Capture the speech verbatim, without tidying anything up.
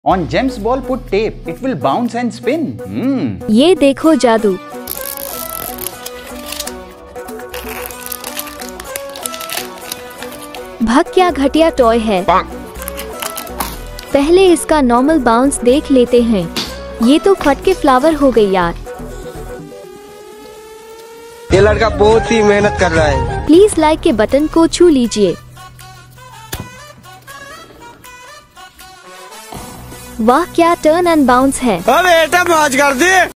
On Gem's ball put tape. It will bounce and spin. Hmm. ये देखो जादू। भग क्या घटिया टॉय है। पहले इसका नॉर्मल बाउंस देख लेते हैं। ये तो फट के फ्लावर हो गई यार। ये लड़का बहुत ही मेहनत कर रहा है। प्लीज लाइक के बटन को छू लीजिए। वाह क्या टर्न एंड बाउंस है। अबे बेटा मौज कर दे।